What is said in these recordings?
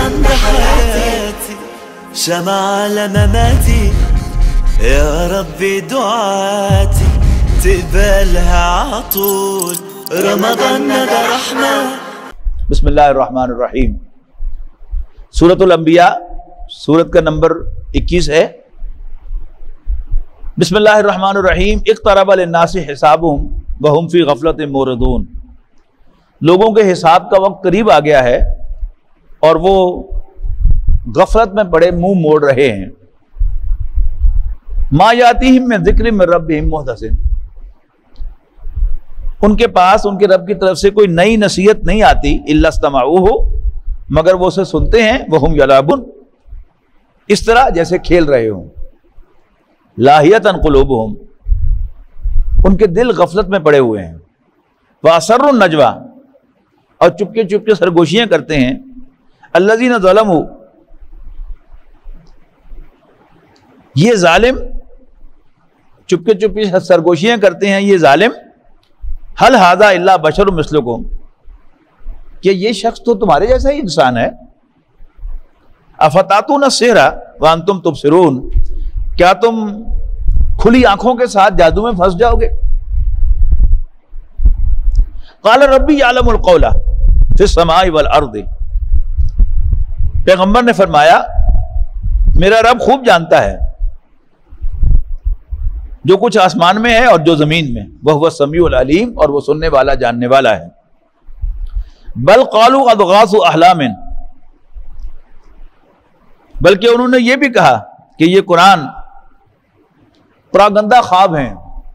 رمضان ده حياتي شمع على مماتي يا ربي دعاتي تقبلها عطول رمضان ده رحمة। बिस्मिल्लाहिर्रहमानिर्रहीम। सूरतुल अंबिया सूरत का नंबर 21 है। बिस्मिल्लाहिर्रहमानिर्रहीम। इक़्तरब लिन्नासि हिसाबुहुम व हुम फी गफलतिन मुरदून। लोगों के हिसाब का वक्त करीब आ गया है और वो गफलत में बड़े मुंह मोड़ रहे हैं। मा यातीहिम मिन ज़िक्रिम मिन रब्बिहिम मुहदसिन। उनके पास उनके रब की तरफ से कोई नई नसीहत नहीं आती। इल्ला इस्तमाऊहु, मगर वो उसे सुनते हैं। वहुम यलाबुन, इस तरह जैसे खेल रहे हों। लाहियतन कुलूबुहुम, उनके दिल गफलत में पड़े हुए हैं। व असर्रुन नजवा, और चुपके चुपके सरगोशियां करते हैं। अल्लज़ीना ज़लमू, ये जालिम चुपके चुपके सरगोशियां करते हैं ये जालिम। हल हादा इल्ला बशरुम मिस्लुकुम, कि ये शख्स तो तुम्हारे जैसा ही इंसान है। अफतातून अस्सिहरा व अंतुम तुबसिरून, क्या तुम खुली आंखों के साथ जादू में फंस जाओगे। क़ाल रब्बी यालमुल क़ौला फिस समाई वल अर्दी। पैगंबर ने फरमाया मेरा रब खूब जानता है जो कुछ आसमान में है और जो जमीन में। वह समीउल अलीम, और वो सुनने वाला जानने वाला है। बल क़ालू अदगासु अहलामिन, बल्कि उन्होंने ये भी कहा कि ये कुरान प्रागंदा ख्वाब हैं।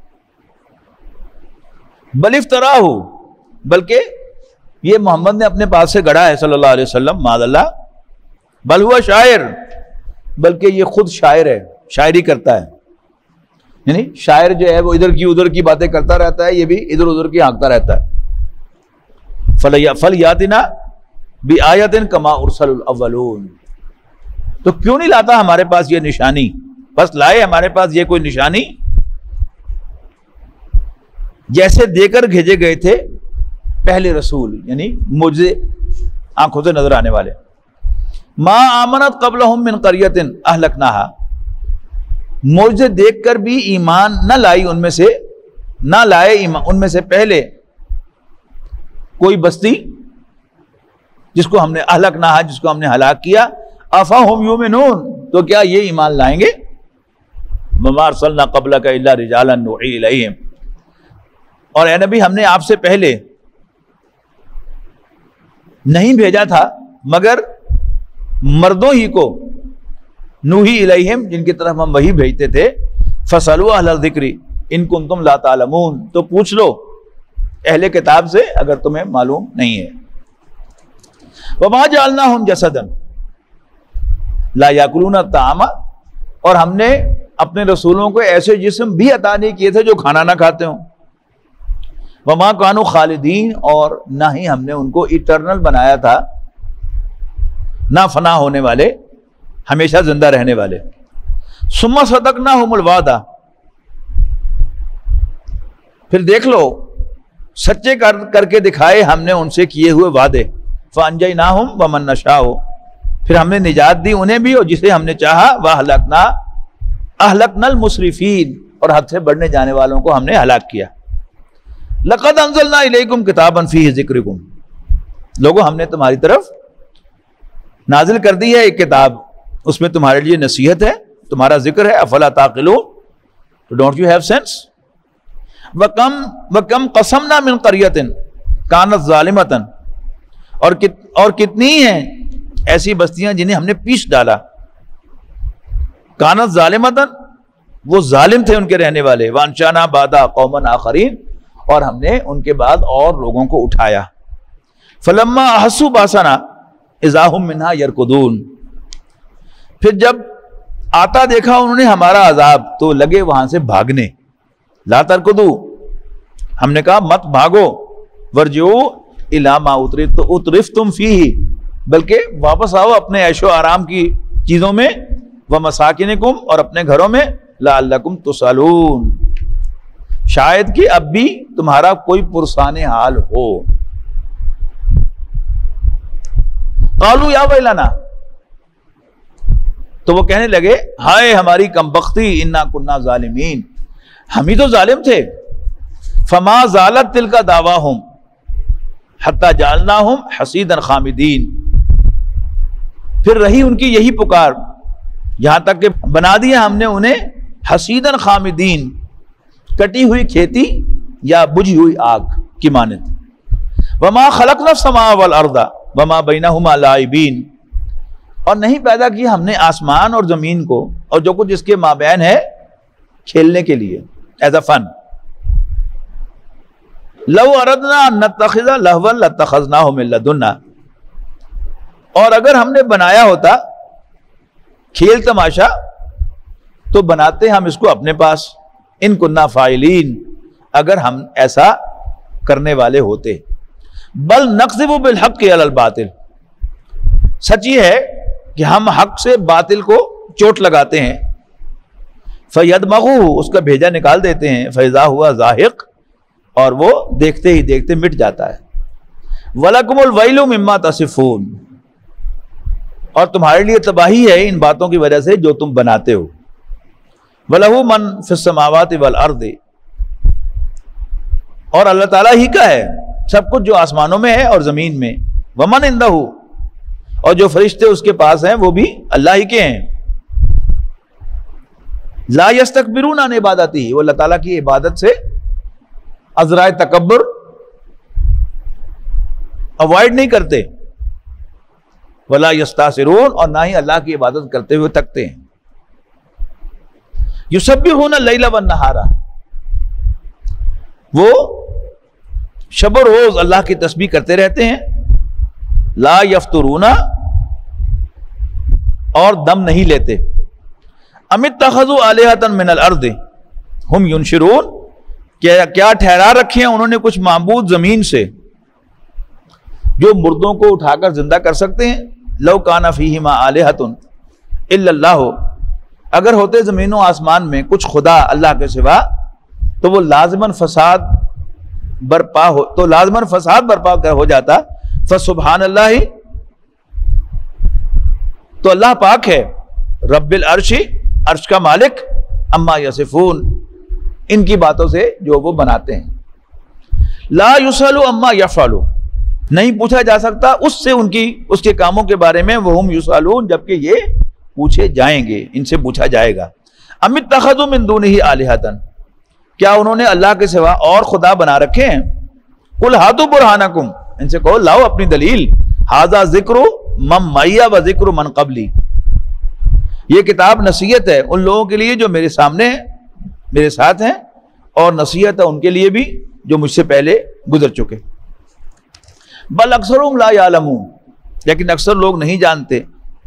बल इफ्तराहु, बल्कि ये मोहम्मद ने अपने पास से गढ़ा है सल्लल्लाहु अलैहि वसल्लम। मादल्ला। बल हुआ शायर, बल्कि ये खुद शायर है, शायरी करता है। यानी शायर जो है वो इधर की उधर की बातें करता रहता है, ये भी इधर उधर की हाँकता रहता है। फल यातिना बि आयतिन कमा उरसलुल अव्वलून, तो क्यों नहीं लाता हमारे पास ये निशानी। बस लाए हमारे पास ये कोई निशानी जैसे देकर भेजे गए थे पहले रसूल, यानी मुझे आंखों से नजर आने वाले। मा आमनत क़ब्लहुम मिन क़रयतिन अहलकनाहा, मुझे देखकर भी ईमान न लाई उनमें से, न लाए उनमें से पहले कोई बस्ती जिसको हमने अहलकनाहा, जिसको हमने हलाक किया। अफ़हुम युमिनून, तो क्या ये ईमान लाएंगे। वमा अरसलना क़ब्लका इल्ला रिजालन नुही इलैहिम, और ए नबी हमने आपसे पहले नहीं भेजा था मगर मर्दों ही को, नूही इलैहिम, जिनकी तरफ हम वही भेजते थे। फसलू अहल ज़िक्री इन कुंतुम ला तालमून, तो पूछ लो अहले किताब से अगर तुम्हें मालूम नहीं है। वमा जअलनाहुम जसदन ला याकुलून तामा, और हमने अपने रसूलों को ऐसे जिस्म भी अता नहीं किए थे जो खाना ना खाते हों। वमा कानू खालिदीन, और ना ही हमने उनको इटर्नल बनाया था, ना फना होने वाले, हमेशा जिंदा रहने वाले। सुम्मा सदकनाहुमुल वादा, फिर देख लो सच्चे करके दिखाए हमने उनसे किए हुए वादे। फअंजयनाहुम व मन नशाओ, फिर हमने निजात दी उन्हें भी और जिसे हमने चाहा। वह अहलकनल मुसरिफीन, और हद से बढ़ने जाने वालों को हमने हलाक किया। लक़द अंज़लना इलैकुम किताबन फ़ीहि ज़िक्रुकुम, लोगों हमने तुम्हारी तरफ नाजिल कर दी है एक किताब, उसमें तुम्हारे लिए नसीहत है, तुम्हारा जिक्र है। अफला ताक़िलून, तो डोंट यू हैव सेंस। वकम क़समना मिन क़रयतिन कानत ज़ालिमतन, और कितनी हैं ऐसी बस्तियां जिन्हें हमने पीस डाला। कानत ज़ालिमतन, वो जालिम थे उनके रहने वाले। वांशाना बादा कौमन आखरीन, और हमने उनके बाद और लोगों को उठाया। फलम्मा अहस्सू बासना इज़ाहुम मिन्हा यरकुदून, फिर जब आता देखा उन्होंने हमारा अजाब तो लगे वहां से भागने। ला तरकुदू, हमने कहा मत भागो। वर्जिऊ इला मा उतरिफ्तुम फीही, बल्कि वापस आओ अपने ऐशो आराम की चीजों में। व मसाकिनिकुम, और अपने घरों में। लअल्लकुम तुसअलून, शायद कि अब भी तुम्हारा कोई पुरसाने हाल हो। क़ालू या वैलना, तो वो कहने लगे हाय हमारी कमबख्ती इन्ना कुन्ना जालिमीन, हम ही तो जालिम थे। फमा जालत तिल का दावा हम हत्ता जालना हम हसीदन खामिदीन, फिर रही उनकी यही पुकार यहां तक कि बना दिया हमने उन्हें हसीदन खामिदीन, कटी हुई खेती या बुझी हुई आग की मानद। वमा खलकना समा वल अर्दा वमा बैनहुमा लाइबीन, और नहीं पैदा किया हमने आसमान और जमीन को और जो कुछ इसके माबैन है खेलने के लिए, एज अ फन। लव अरदना नत्तखिज़ा लहवन लत्तखज़नाहु मिन लदुन्ना, और अगर हमने बनाया होता खेल तमाशा तो बनाते हम इसको अपने पास। इन कुन्ना फाइलीन, अगर हम ऐसा करने वाले होते। बल नक़ज़िबु बिल हक़्क़ि अलल बातिल, सच ये है कि हम हक से बातिल को चोट लगाते हैं। फयदमगुहु, उसका भेजा निकाल देते हैं। फैज़ा हुआ ज़ाहिक़, और वो देखते ही देखते मिट जाता है। वलकुमुल वैलु मिम्मा तसिफून, और तुम्हारे लिए तबाही है इन बातों की वजह से जो तुम बनाते हो। वलहु मन फिस समावाति वल अर्दि, और अल्लाह ताला ही का है सब कुछ जो आसमानों में है और जमीन में। वमन इंदहु, और जो फरिश्ते उसके पास हैं वो भी अल्लाह ही के हैं। ला यस्तकबिरून अन इबादती, वो अल्लाह ताला की इबादत से अज़राए तकब्बुर अवॉइड नहीं करते। वला यस्तासिरून, और ना ही अल्लाह की इबादत करते हुए थकते हैं। युसब्बिहूना लैला वन नहारा, वो शब रोज अल्लाह की तस्बीह करते रहते हैं। ला यफ्तुरूना, और दम नहीं लेते। अमित तखज़ु आलिहतन मिनल अर्द हुम युनशिरून, क्या ठहरा रखे हैं उन्होंने कुछ माबूद जमीन से जो मुर्दों को उठाकर जिंदा कर सकते हैं। लौ काना फीहिमा आलिहतुन इल्लल्लाहु, अगर होते जमीनों आसमान में कुछ खुदा अल्लाह के सिवा तो वो लाजमन फसाद बर्पा हो जाता। फसुब्हानल्लाहि, तो अल्लाह पाक है। रब्बिल अर्शी, अर्श का मालिक। अम्मा यसिफून, इनकी बातों से जो वो बनाते हैं। ला युसलु अम्मा यफअलु, नहीं पूछा जा सकता उससे उसके कामों के बारे में। वहुम युसलून, जबकि ये पूछे जाएंगे, इनसे पूछा जाएगा। अमित तखज़ु मिन दूनिही आलिहतन, क्या उन्होंने अल्लाह के सिवा और खुदा बना रखे हैं। कुल हातु बुरहानकुम, इनसे कहो लाओ अपनी दलील। हाजा जिक्र मम मैया व जिक्र मन कबली, ये किताब नसीहत है उन लोगों के लिए जो मेरे सामने हैं, मेरे साथ हैं, और नसीहत है उनके लिए भी जो मुझसे पहले गुजर चुके। बल अक्सरुहुम ला यालमून, लेकिन अक्सर लोग नहीं जानते।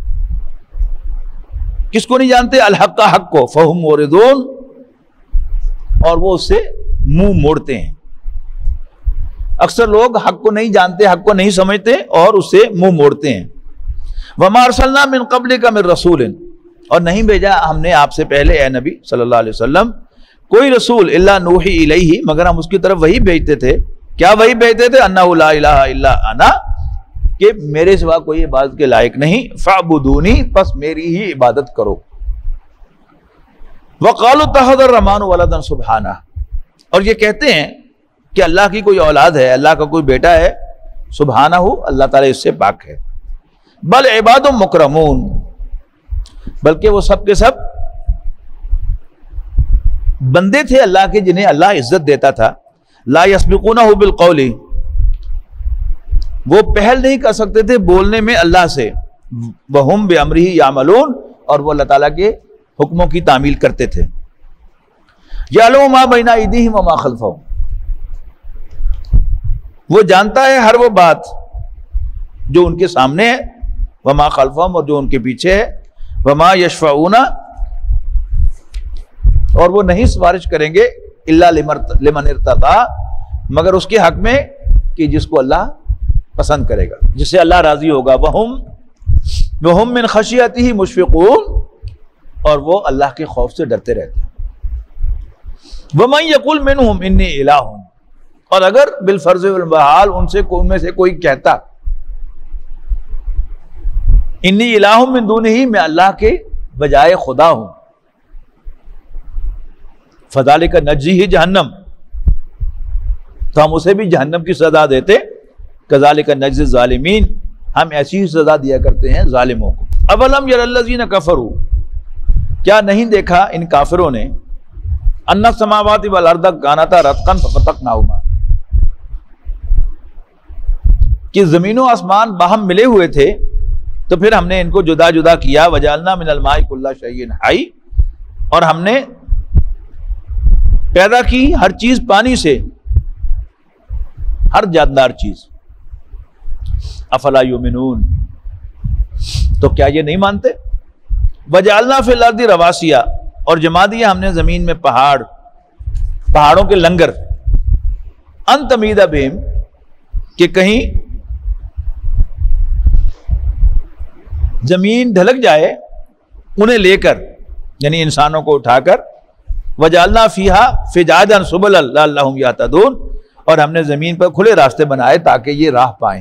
किसको नहीं जानते। अल हक़ का हक़ को। फहुम मुरिदून, और वो उससे मुंह मोड़ते हैं। अक्सर लोग हक़ को नहीं जानते, हक़ को नहीं समझते और उससे मुंह मोड़ते हैं। वमा अरसलना मिन क़ब्लिका मिन रसूलिन, और नहीं भेजा हमने आपसे पहले ए नबी सल्लल्लाहु अलैहि वसल्लम कोई रसूल इल्ला नूही इलैहि, मगर हम उसकी तरफ वही भेजते थे। क्या वही भेजते थे। अन्नहु ला इलाहा इल्ला अना, कि मेरे सिवा कोई इबादत के लायक नहीं। फ़अबुदूनी, बस मेरी ही इबादत करो। वक़ालू तख़ज़र रहमान वलदन सुब्हाना, और ये कहते हैं कि अल्लाह की कोई औलाद है, अल्लाह का कोई बेटा है। सुब्हाना हो, अल्लाह ताला इससे पाक है। बल इबादुम मुकरमून, बल्कि वो सब के सब बंदे थे अल्लाह के जिन्हें अल्लाह इज्जत देता था। ला यस्बिकूनहु बिल क़ौली, वो पहल नहीं कर सकते थे बोलने में अल्लाह से। वहुम बिअम्रिही यामलून, और वो अल्लाह ताला के हुक्मों की तामील करते थे। यअलमु मा बैना अयदीहिम व मा खल्फहुम, वो जानता है हर वो बात जो उनके सामने है। व मा खल्फहुम, और जो उनके पीछे है। व मा यशफऊना, और वो नहीं सिफारिश करेंगे इल्ला लिमन इर्तदा, मगर उसके हक में कि जिसको अल्लाह पसंद करेगा, जिससे अल्लाह राजी होगा। वहुम मिन खशियतिही मुशफिकून, और वो अल्लाह के खौफ से डरते रहते हैं। वमन यकुल मिनहुम इन्नी इलाहुन, और अगर बिलफर्ज वल बहाल उनमें से कोई कहता इन्नी इलाहुम मिन दूनिही, मैं अल्लाह के बजाय खुदा हूं। फज़ालिका नज्ज़ीही जहन्नम, तो हम उसे भी जहन्नम की सजा देते। कज़ालिका नज्ज़ी ज़ालिमीन, हम ऐसी ही सजा दिया करते हैं जालिमों को। अवलम यरल्लज़ीना कफ़रू, क्या नहीं देखा इन काफिरों ने, अन्ना समावाति वल अर्द कानता रत्कन फफतकनाहुमा, कि जमीनों आसमान बाहम मिले हुए थे तो फिर हमने इनको जुदा जुदा किया। वजालना मिनल माई कुल्ला शैइन हाई, और हमने पैदा की हर चीज पानी से, हर जानदार चीज। अफला युमिनून, तो क्या ये नहीं मानते। वजालना फिल अर्दि रवासिया, और जमा दिया हमने जमीन में पहाड़, पहाड़ों के लंगर। अन तमीदा बिहिम, कि कहीं जमीन ढलक जाए उन्हें लेकर, यानी इंसानों को उठाकर। वजालना फीहा फिजाजन सुबुलन लअल्लहुम यहतदून, और हमने जमीन पर खुले रास्ते बनाए ताकि ये राह पाएं।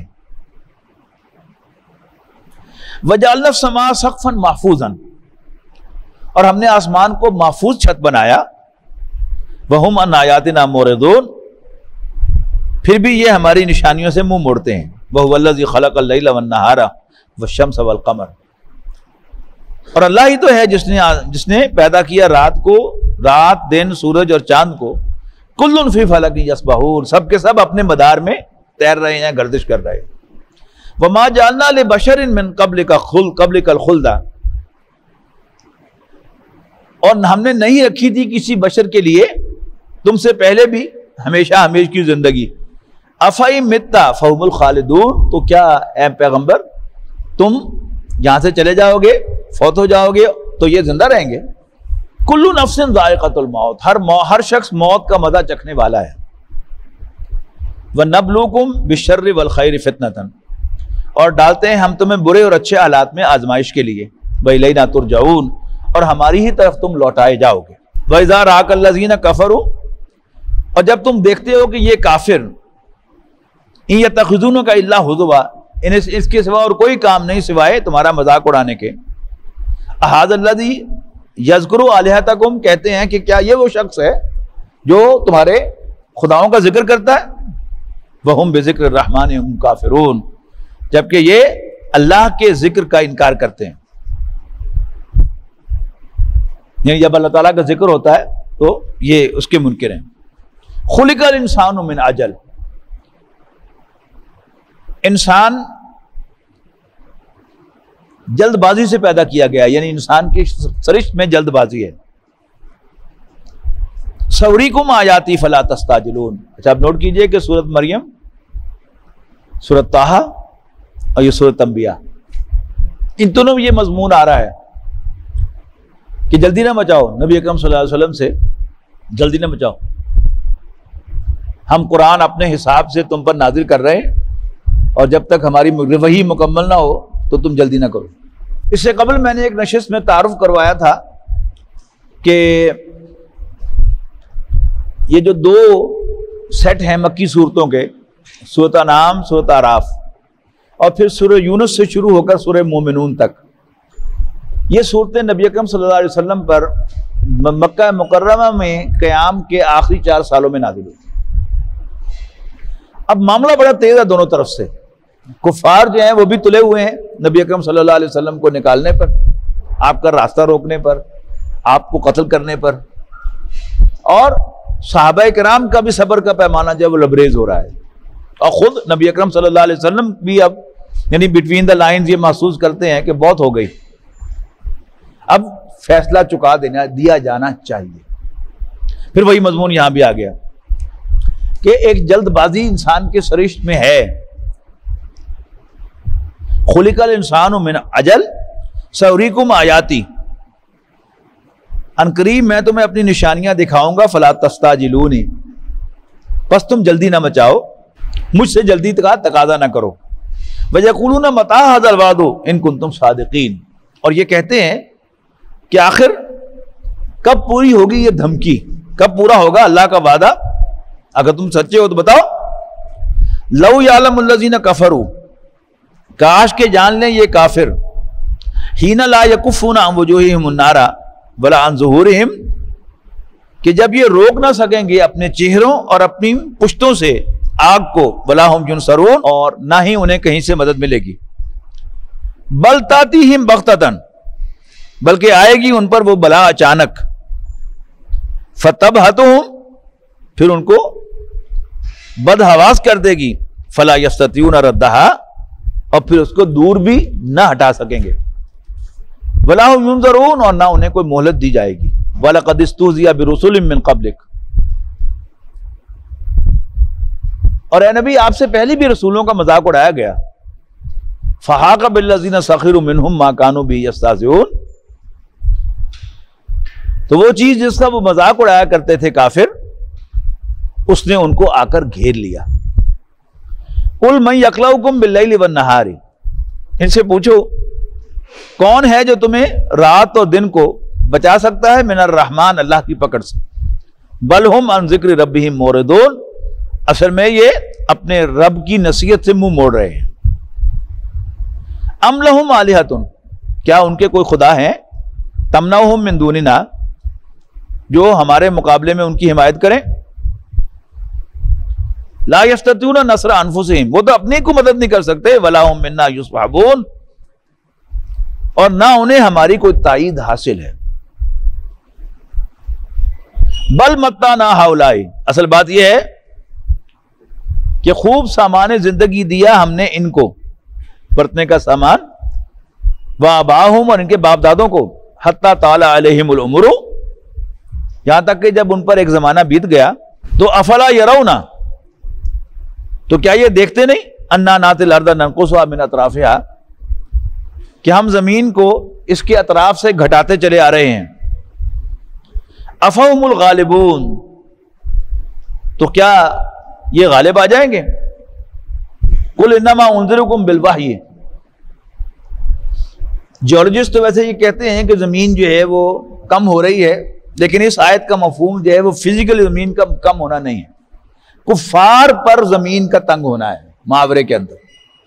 वजालना समा सक़फ़न महफूजन, और हमने आसमान को महफूज छत बनाया। वहुम अन आयातिना मुरिदून, फिर भी ये हमारी निशानियों से मुंह मोड़ते हैं। वहुवल्लज़ी खलक़ल लैला वन्नहारा वश्शम्स वल कमर, और अल्लाह ही तो है जिसने पैदा किया रात को, रात दिन, सूरज और चांद को। कुल्लुन फी फलकिन यस्बहून, सब के सब अपने मदार में तैर रहे हैं, गर्दिश कर रहे हैं। वमा जअलना लिबशरिन मिन क़ब्लिकल खुल्दा, और हमने नहीं रखी थी किसी बशर के लिए तुमसे पहले भी हमेशा हमेश की जिंदगी। अफ़ई मित्ता फ़हुमुल खालिदून, तो क्या ए पैगंबर तुम यहां से चले जाओगे, फौत हो जाओगे, तो ये जिंदा रहेंगे। कुल्लु नफ्सिन ज़ाइक़तुल मौत, हर शख्स मौत का मजा चखने वाला है। व नब्लुकुम बिश्शर्रि वल खैरि फितनतन, और डालते हैं हम तुम्हें बुरे और अच्छे हालात में आजमाइश के लिए। व इलैना तुरजाऊन, और हमारी ही तरफ तुम लौटाए जाओगे। व इज़ा राअकल्लज़ीना कफ़रू, और जब तुम देखते हो कि ये काफिर, इन यत्तख़िज़ूनका इल्ला हुज़ुवा, इन्हें इसके सिवा और कोई काम नहीं सिवाय तुम्हारा मजाक उड़ाने के। अहाज़ल्लज़ी यज़कुरु आलिहतकुम, कहते हैं कि क्या ये वो शख्स है जो तुम्हारे खुदाओं का जिक्र करता है। वहुम बिज़िक्रि रहमानि हुम काफिरून, जबकि ये अल्लाह के जिक्र का इनकार करते हैं। यानी जब अल्लाह ताला का जिक्र होता है तो ये उसके मुनकिर हैं। खुलिकल इंसानु मिन अजल, इंसान जल्दबाजी से पैदा किया गया, यानी इंसान की सरिश्त में जल्दबाजी है। सवरीकुम आयाती फला तस्ताजिलून, अच्छा आप नोट कीजिए कि सूरत मरियम, सूरत ताहा और ये सूरत अंबिया, इन दोनों में ये मजमून आ रहा है कि जल्दी ना मचाओ, नबी अकरम सल्लल्लाहु अलैहि वसल्लम से जल्दी ना मचाओ, हम कुरान अपने हिसाब से तुम पर नाजिल कर रहे हैं, और जब तक हमारी वही मुकम्मल ना हो तो तुम जल्दी ना करो। इससे कबल मैंने एक नशिस्त में तारुफ करवाया था कि ये जो दो सेट हैं मक्की सूरतों के, सूरत अनाम, सूरत आराफ, और फिर सूरह यूनुस से शुरू होकर सूरह मोमिनून तक, ये सूरतें नबी अकरम सल्लल्लाहु अलैहि वसल्लम पर मक्का मुकर्रमा में क़याम के आखिरी 4 सालों में नाज़िल हुई। अब मामला बड़ा तेज है दोनों तरफ से, कुफार जो हैं वो भी तुले हुए हैं नबी अकरम सल्लल्लाहु अलैहि वसल्लम को निकालने पर, आपका रास्ता रोकने पर, आपको कत्ल करने पर, और सहाबा किराम का भी सब्र का पैमाना जो है वो लबरेज हो रहा है, और खुद नबी अकरम सल्लल्लाहु अलैहि वसल्लम भी अब यानी बिटवीन द लाइन्स ये महसूस करते हैं कि बहुत हो गई, अब फैसला चुका दिया जाना चाहिए। फिर वही मजमून यहां भी आ गया कि एक जल्दबाजी इंसान के सरिश्त में है। खुलिकल इंसानु मिन अजल सौरीकुम आयाती, अनकरीब मैं तुम्हें अपनी निशानियां दिखाऊंगा, फला तस्ताजिलूनी, बस तुम जल्दी ना मचाओ, मुझसे जल्दी का तकाजा ना करो। वयक़ूलून मता हाज़ल वादु इन कुंतुम सादिकीन, और ये कहते हैं कि आखिर कब पूरी होगी ये धमकी, कब पूरा होगा अल्लाह का वादा, अगर तुम सच्चे हो तो बताओ। लौ यालमुल्लज़ीना कफरू, काश के जान लें ये काफिर, हीना ला यकुफूना अन वजूहिहिम अन्नारा वला अन ज़ुहूरिहिम, कि जब ये रोक ना सकेंगे अपने चेहरों और अपनी पुश्तों से आग को, वला हुम युनसरून, और ना ही उन्हें कहीं से मदद मिलेगी। बल तातीहिम बग़्ततन, बल्कि आएगी उन पर वो बला अचानक। फतबहतुहुम, फिर उनको बदहवास कर देगी। फला यस्ततियूना रद्दहा, और फिर उसको दूर भी ना हटा सकेंगे। वला हुम युनज़रून, और ना उन्हें कोई मोहलत दी जाएगी। वलक़द इस्तुज़िया बिरुसुलिम मिन क़ब्लिक, और ए नबी आपसे पहले भी रसूलों का मजाक उड़ाया गया। फ़हाक़ बिल्लज़ीना सख़िरू मिनहुम मा कानू बिही यस्ताज़िऊन, तो वो चीज जिसका वो मजाक उड़ाया करते थे काफिर, उसने उनको आकर घेर लिया। कुल मन यक़लउकुम बिल्लैलि वन्नहारी, इनसे पूछो कौन है जो तुम्हें रात और दिन को बचा सकता है मिनर रहमान, अल्लाह की पकड़ से। बल हुम अन ज़िक्रि रब्बिहिम मोरिदून, असल में ये अपने रब की नसीहत से मुंह मोड़ रहे हैं। अम लहुम आलिहतुन, क्या उनके कोई खुदा हैं, तमनउहुम मिन दूनिना, जो हमारे मुकाबले में उनकी हिमायत करें। ला यस्ततूना नस्र अनफुसिहिम, वो तो अपने को मदद नहीं कर सकते। वला हुम मिन्ना युस्हबून, और ना उन्हें हमारी कोई ताईद हासिल है। बल मत्ता ना हाउलाई, असल बात यह है कि खूब सामान जिंदगी दिया हमने इनको, बरतने का सामान, व आबाहुम, और इनके बाप दादों को, हत्ता ताला अलैहिमुल उमरू, यहां तक कि जब उन पर एक जमाना बीत गया तो अफला यरौना, तो क्या ये देखते नहीं, अन्ना नातिल अर्दा ननकुसुहा मिन अतराफिहा, कि हम जमीन को इसके अतराफ से घटाते चले आ रहे हैं। अफहुमुल गालिबून, तो क्या ये गालिब आ जाएंगे। कुल इन्नमा उन्ज़िरुकुम बिलवही, जियोलॉजिस्ट तो वैसे ये कहते हैं कि जमीन जो है वो कम हो रही है, लेकिन इस आयत का मफहूम जो है वो फिजिकली जमीन का कम होना नहीं है, कुफार पर जमीन का तंग होना है मुहावरे के अंदर।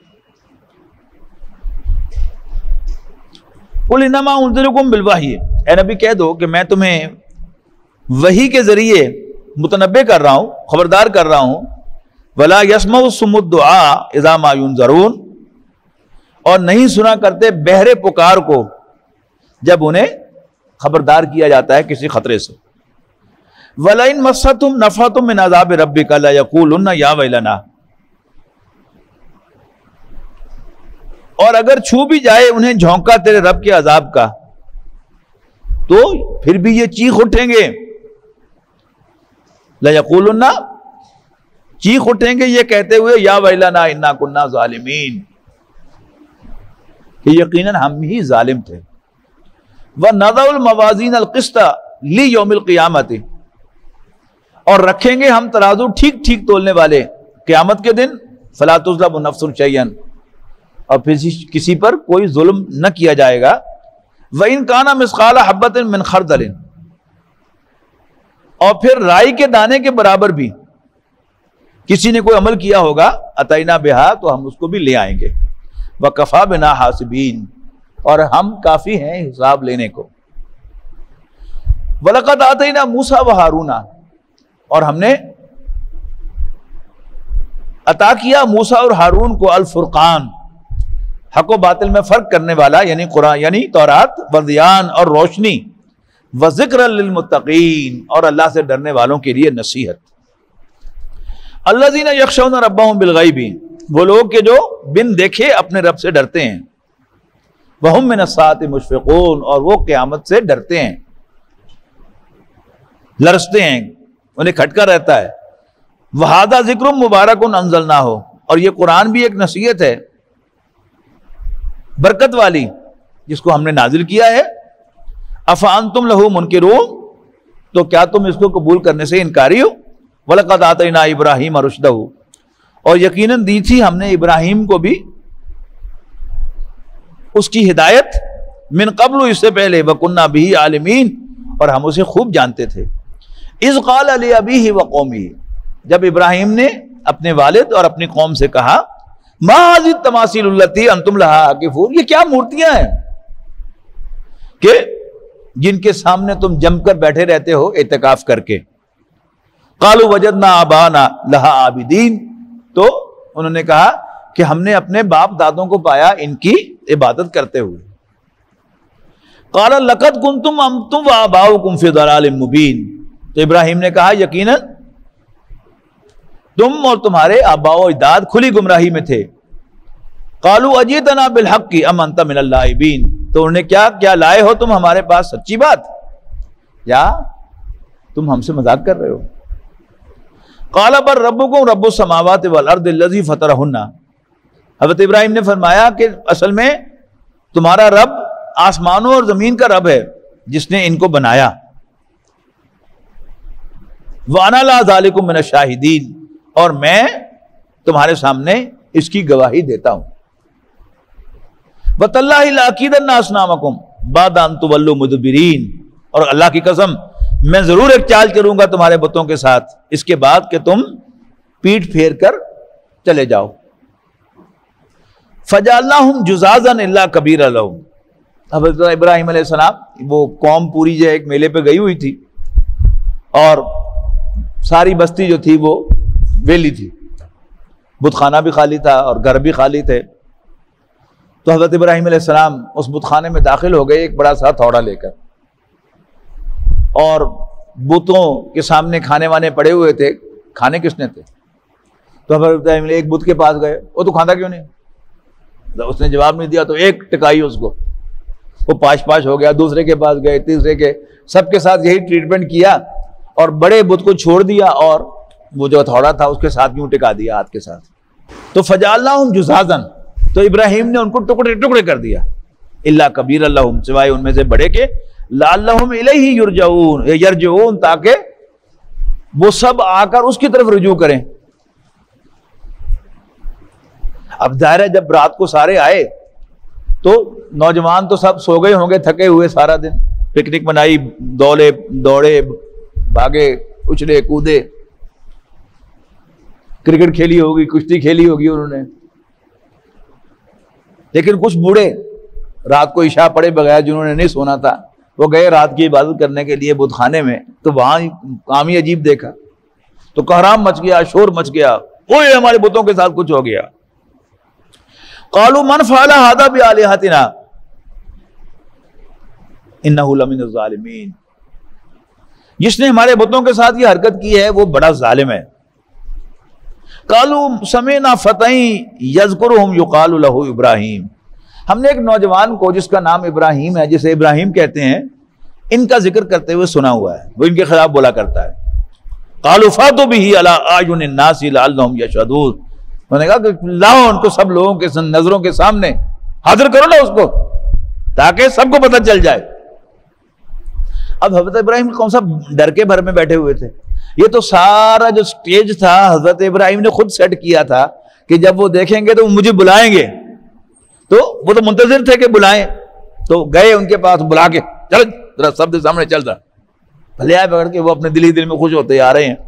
कुल इन्नमा उन्ज़िरुकुम बिलवही, ए नबी कह दो कि मैं तुम्हें वही के जरिए मुतनब्बे कर रहा हूं, खबरदार कर रहा हूं। वला यस्मउ सुम्मुद दुआ इज़ा मा युनज़रून, और नहीं सुना करते बहरे पुकार को जब उन्हें खबरदार किया जाता है किसी खतरे से। वलाइन मस्सतुम नफ़अतुम मिन अज़ाबि रब्बिका ला यक़ूलुन्ना या वैलना, और अगर छू भी जाए उन्हें झोंका तेरे रब के अजाब का, तो फिर भी ये चीख उठेंगे। ला यक़ूलुन्ना, चीख उठेंगे ये कहते हुए, या वैलना इन्ना कुन्ना ज़ालिमीन, कि यकीनन हम ही जालिम थे। व नज़उल मवाज़ीन अल क़िस्त ली यौमिल क़ियामति, और रखेंगे हम तराजू ठीक ठीक तोलने वाले क़यामत के दिन। फ़ला तुज़लमु नफ़्सुन शैयन, और फिर किसी पर कोई जुल्म न किया जाएगा। व इन काना मिस्क़ाला हब्बतिन मिन खरदलिन, और फिर राई के दाने के बराबर भी किसी ने कोई अमल किया होगा, अतैना बिहा, तो हम उसको भी ले आएंगे। व कफ़ा बिना हासिबीन, और हम काफी हैं हिसाब लेने को। वलक़द आतैना मूसा व हारूना, और हमने अता किया मूसा और हारून को अल फुरकान, हक व बातिल में फर्क करने वाला, यानी कुरान यानी तौरात, व ज़ियान और रोशनी, व ज़िक्र लिल मुत्तक़ीन, और अल्लाह से डरने वालों के लिए नसीहत। अल्लज़ीना यख़शौना रब्बहुम बिल ग़ैबी, वो लोग के जो बिन देखे अपने रब से डरते हैं। वहुम मिनस्साअति मुशफ़िक़ून, और वो क़यामत से डरते हैं, लरसते हैं, उन्हें खटका रहता है। वहादा ज़िक्रुम मुबारकुन अंज़लनाहु, और ये कुरान भी एक नसीहत है बरकत वाली, जिसको हमने नाजिल किया है। अफ़ा अंतुम लहू मुनकिरून, तो क्या तुम इसको कबूल करने से इनकारी हो। वलक़द आतैना इब्राहीम रुश्दहू, और यकीनन दी थी हमने इब्राहीम को भी उसकी हिदायत, मिन क़ब्लु, इससे पहले, वकुन्ना बिही आलिमीन, और हम उसे खूब जानते थे। इज़ क़ाल लि अबीही व क़ौमिही, जब इब्राहीम ने अपने वालिद और अपनी कौम से कहा, मा हाज़िही तमासीलुल्लती अंतुम लहा आकिफून, ये क्या मूर्तियां हैं कि जिनके सामने तुम जमकर बैठे रहते हो इत्तिकाफ करके। कालू वजदना आबाना लहा आबिदीन, तो उन्होंने कहा कि हमने अपने बाप दादों को पाया इनकी इबादत करते हुए। काला लक़द कुंतुम अंतुम व आबाउकुम फी दलालिम मुबीन, तो इब्राहिम ने कहा यकीनन तुम और तुम्हारे आबाओ अजदाद खुली गुमराही में थे। कालू अजीतना बिल हक़्क़ि अम अंत मिनल लाइबीन, तो उन्होंने क्या लाए हो तुम हमारे पास सच्ची बात, या तुम हमसे मजाक कर रहे हो। काला पर रब्बुकुम रब्बुस समावाति वल अर्दि लज़ी फतरहुन्ना, हज़रत इब्राहिम ने फरमाया कि असल में तुम्हारा रब आसमानों और जमीन का रब है जिसने इनको बनाया। व अना ला ज़ालिकुम मिनश शाहिदीन, और मैं तुम्हारे सामने इसकी गवाही देता हूं। वतल्लाहि लाकीदन्ना अस्नामकुम बाद अन तुवल्लू मुदबिरीन, और अल्लाह की कसम मैं जरूर एक चाल चलूंगा तुम्हारे बुतों के साथ इसके बाद कि तुम पीठ फेर कर चले जाओ। फजालनाहुम जुज़ाज़न इल्ला कबीरा लहुम, हज़रत इब्राहिम अलैहिस्सलाम वो कौम पूरी जो एक मेले पे गई हुई थी और सारी बस्ती जो थी वो वेली थी, बुतखाना भी खाली था और घर भी खाली थे। तो हज़रत इब्राहिम अलैहिस्सलाम उस बुतखाने में दाखिल हो गए एक बड़ा सा थौड़ा लेकर, और बुतों के सामने खाने वाने पड़े हुए थे। खाने किसने थे? तो हज़रत इब्राहिम एक बुत के पास गए, वो तो खाता क्यों नहीं? तो उसने जवाब नहीं दिया तो एक टिकाई उसको, वो पाश पाश हो गया। दूसरे के पास गए, तीसरे के, सबके साथ यही ट्रीटमेंट किया और बड़े बुत को छोड़ दिया और वो जो थोड़ा था उसके साथ यूं टिका दिया हाथ के साथ। तो फजालनाहुम जुज़ाज़न, तो इब्राहिम ने उनको टुकड़े टुकड़े कर दिया। इल्ला कबीर लहुम, सिवाय उनमें से बड़े के, लअल्लहुम इलैहि यरजऊन, ताकि वो सब आकर उसकी तरफ रुजू करें। अब जाहिर है जब रात को सारे आए तो नौजवान तो सब सो गए होंगे, थके हुए, सारा दिन पिकनिक मनाई, दौड़े भागे, उछले कूदे, क्रिकेट खेली होगी, कुश्ती खेली होगी उन्होंने। लेकिन कुछ बूढ़े रात को इशा पड़े बगैर जिन्होंने नहीं सोना था, वो गए रात की इबादत करने के लिए बुतखाने में, तो वहां काम ही अजीब देखा। तो कहराम मच गया, शोर मच गया, ओए हमारे बुतों के साथ कुछ हो गया। कालू मन फ़अला हाज़ा बिआलिहतिना इन्नहु लमिनज़ ज़ालिमीन, जिसने हमारे बुतों के साथ ये हरकत की है वो बड़ा जालिम है। कालू समीना फ़तैन यज़कुरुहुम युक़ालु लहू इब्राहीम, हमने एक नौजवान को जिसका नाम इब्राहिम है, जिसे इब्राहिम कहते हैं, इनका जिक्र करते हुए सुना हुआ है, वो इनके खिलाफ बोला करता है। कालू फ़ातू बिही अला आयुनिन नासी लअल्लहुम यशहदून, उन्होंने कहा कि लाओ उनको सब लोगों के नजरों के सामने हाजिर करो ना उसको, ताकि सबको पता चल जाए। अब हजरत इब्राहिम कौन सा डर के भर में बैठे हुए थे, ये तो सारा जो स्टेज था हजरत इब्राहिम ने खुद सेट किया था कि जब वो देखेंगे तो मुझे बुलाएंगे, तो वो तो मुंतजिर थे कि बुलाएं। तो गए उनके पास, बुला के चल जरा सब सामने चल रहा, भले आए पकड़ के, वो अपने दिल ही दिल में खुश होते आ रहे हैं।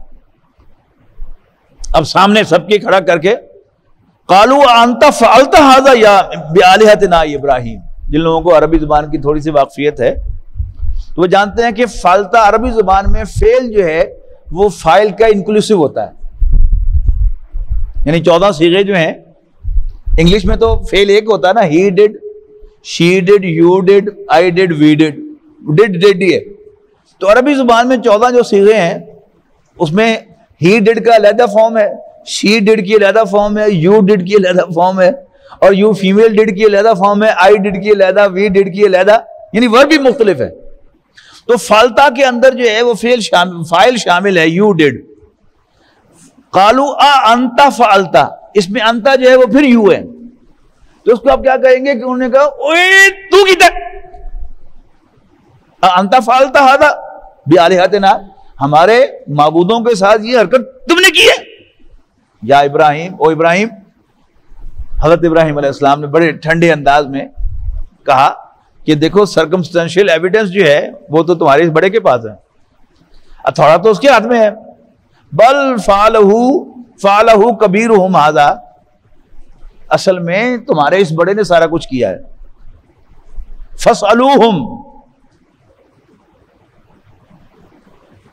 अब सामने सबके खड़ा करके कालू अंता फ़अलता हाज़ा या बिआलिहतिना इब्राहिम, जिन लोगों को अरबी जुबान की थोड़ी सी वाकफियत है तो वो जानते हैं कि फालता अरबी जुबान में फेल जो है वो फाइल का इंक्लूसिव होता है, यानी 14 सीगे जो हैं। इंग्लिश में तो फेल एक होता है ना, he did, she did, you did, I did, we did ये। तो अरबी जुबान में 14 जो सीगे हैं उसमें ही डिड का अलहदा फॉर्म है, शी डिड की अलहदा फॉर्म है, यू डिड की अलहदा फॉर्म है, और यू फीमेल डिड की अलहदा फॉर्म है, आई डिड की अलहदा, वी डिड की अलहदा, यानी वर्ब भी मुख्तलिफ है। तो फालता के अंदर जो है वो फाइल शामिल है, यू डिड। कालू अंता फ़अलता, इसमें अंता जो है वो फिर यू है, तो उसको आप क्या कहेंगे कि उन्होंने कहा ओए तू किधर, अंता फ़अलता हाज़ा बिआलिहतिना, हमारे माबूदों के साथ ये हरकत तुमने की है। या इब्राहिम, ओ इब्राहिम, हज़रत इब्राहिम अलैहिस्सलाम ने बड़े ठंडे अंदाज में कहा कि देखो सर्कमस्टेंशियल एविडेंस जो है वो तो तुम्हारे इस बड़े के पास है, थोड़ा तो उसके हाथ में है। बल फ़अलहू कबीरुहुम हाज़ा, असल में तुम्हारे इस बड़े ने सारा कुछ किया है। फस्अलूहुम,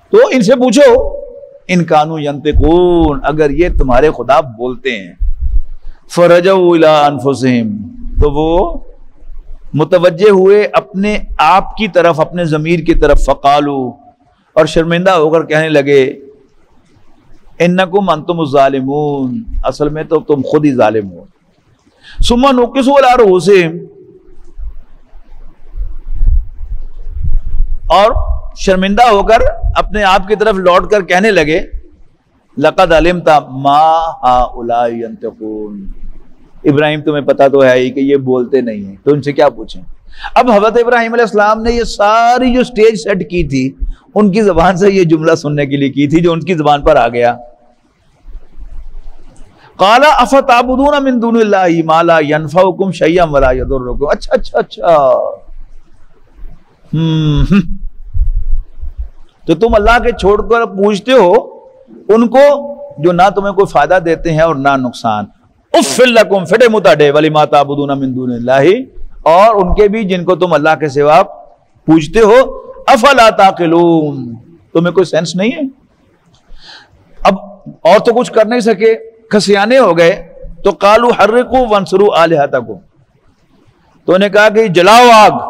तो इनसे पूछो, इन कानू यंतिकून, अगर ये तुम्हारे खुदा बोलते हैं, फरजऊ इला अनफुसिहिम, तो वो मुतवज्जे हुए अपने आप की तरफ, अपने ज़मीर की तरफ, फ़क़ालू, और शर्मिंदा होकर कहने लगे, इन्नकुम अंतुम ज़ालिमून, असल में तो तुम खुद ही जालिम हो। सुम्मा नुकिसू अला रुऊसिहिम, और शर्मिंदा होकर अपने आप की तरफ लौट कर कहने लगे, लक़द अलिमता मा हाउलाई यंतिकून, इब्राहिम तुम्हें पता तो है ही कि ये बोलते नहीं है, तो उनसे क्या पूछें। अब हज़रत इब्राहिम अलैहिस्सलाम ने ये सारी जो स्टेज सेट की थी उनकी जबान से ये जुमला सुनने के लिए की थी, जो उनकी जबान पर आ गया। क़ाला अफ़ताबुदून मिन दुनिल्लाहि मा ला यनफ़उकुम शय्अन वला यदुर्रुकुम। अच्छा अच्छा अच्छा, तो तुम अल्लाह के छोड़कर पूछते हो उनको जो ना तुम्हें कोई फायदा देते हैं और ना नुकसान। उफ़्फ़िल लकुम, फिटे मुताडे, वलिमा ताबुदून मिन दुनिल्लाहि, और उनके भी जिनको तुम अल्लाह के सिवा पूछते हो। अफला ताक़िलून, तुम्हें कोई सेंस नहीं है। अब और तो कुछ कर नहीं सके, खसियाने हो गए, तो कालू हर्रिकू वंसुरू आलिहतकुम, तो उन्हें कहा कि जलाओ आग